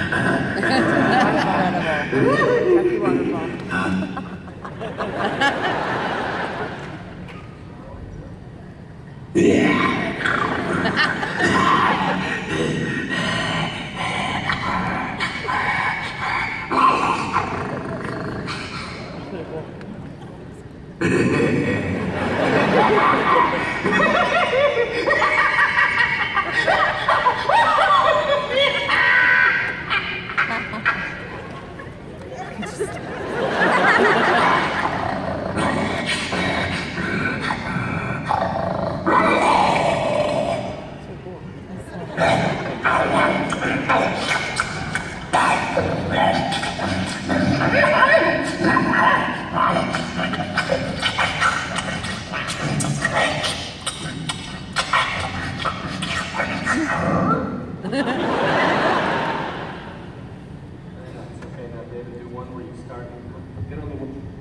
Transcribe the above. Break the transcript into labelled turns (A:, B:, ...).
A: Chucky waterfall.
B: Okay, now David, do one where you start. Get on the one.